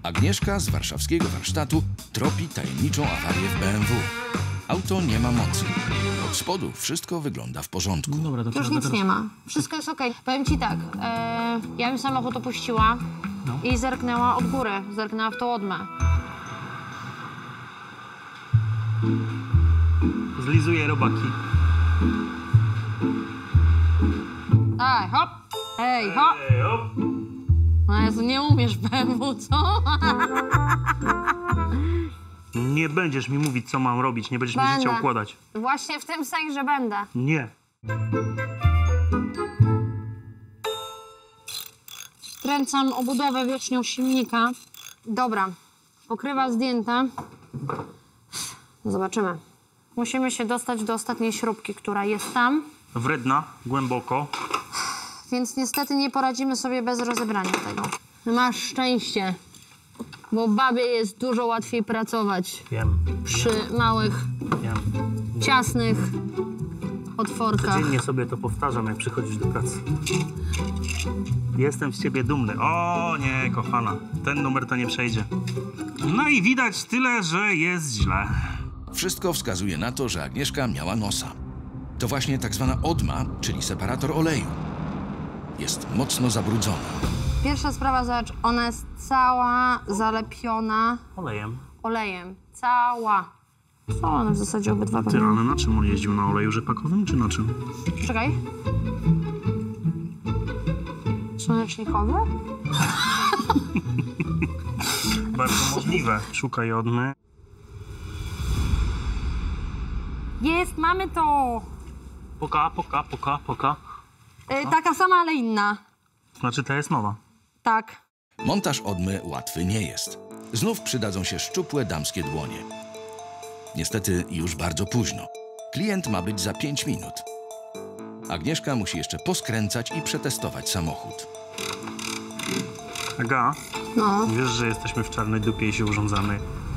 Agnieszka z warszawskiego warsztatu tropi tajemniczą awarię w BMW. Auto nie ma mocy. Od spodu wszystko wygląda w porządku. No dobra, to Już nic nie ma. Wszystko jest okej. Powiem ci tak, ja bym samochód opuściła i zerknęła od góry. Zerknęła w tą odmę. Zlizuję robaki. Ej, hop! Ej, hop! Ej, hop. No Jezu, nie umiesz BMW, co? Nie będziesz mi mówić, co mam robić, nie będziesz mi życia Będę. układać. Właśnie w tym sensie, że będę. Nie. Wkręcam obudowę wierzchnią silnika. Dobra, pokrywa zdjęta. Zobaczymy. Musimy się dostać do ostatniej śrubki, która jest tam. Wredna, głęboko. Więc niestety nie poradzimy sobie bez rozebrania tego. Masz szczęście, bo babie jest dużo łatwiej pracować Wiem. przy małych, Wiem. ciasnych otworkach. Codziennie sobie to powtarzam, jak przychodzisz do pracy. Jestem z ciebie dumny. O nie, kochana. Ten numer to nie przejdzie. No i widać tyle, że jest źle. Wszystko wskazuje na to, że Agnieszka miała nosa. To właśnie tak zwana odma, czyli separator oleju. Jest mocno zabrudzona. Pierwsza sprawa, zobacz, ona jest cała zalepiona Olejem. olejem. Cała. Co one w zasadzie obydwa Ty, pewnie? ale na czym on jeździł? Na oleju rzepakowym, czy na czym? Czekaj. Słonecznikowy? Bardzo możliwe. Szukaj odmy. Jest, mamy to! Poka. Taka sama, ale inna. Znaczy, ta jest nowa. Tak. Montaż odmy łatwy nie jest. Znów przydadzą się szczupłe damskie dłonie. Niestety już bardzo późno. Klient ma być za 5 minut. Agnieszka musi jeszcze poskręcać i przetestować samochód. Aga, No. wiesz, że jesteśmy w czarnej dupie i się urządzamy.